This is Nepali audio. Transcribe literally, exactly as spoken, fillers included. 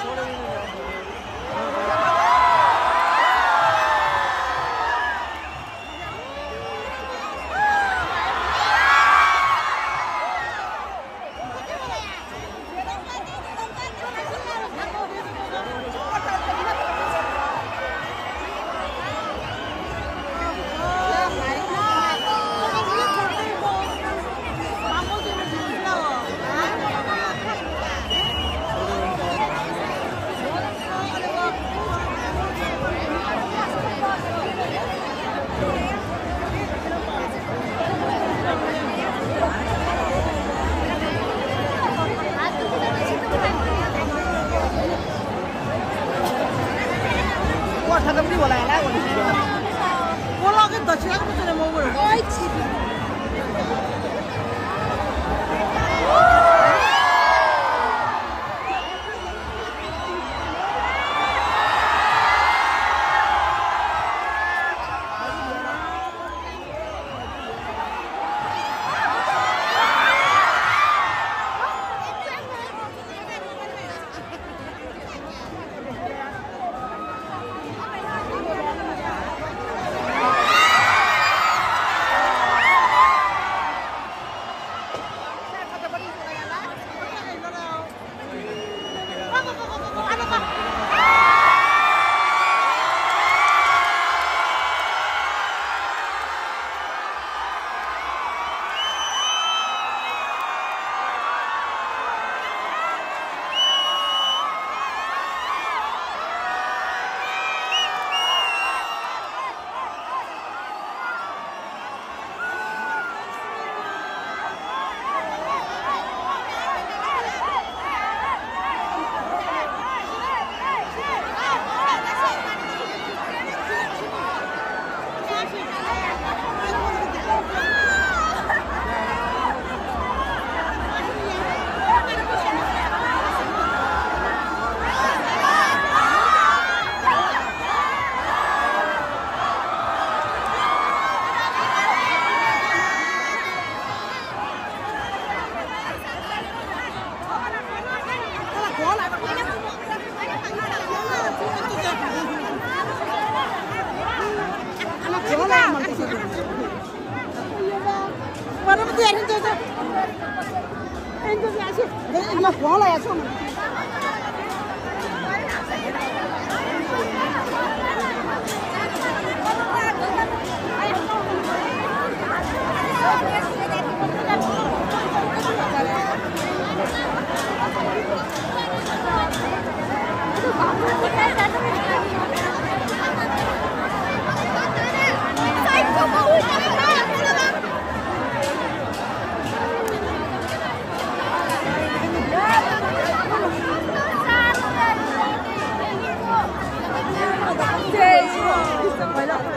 他都比我来来，我的天！我老跟到其他都不觉得没味儿。哎，气的。我这不对，你这这，哎，你这边去，那那黄了呀，上面。对，怎么了？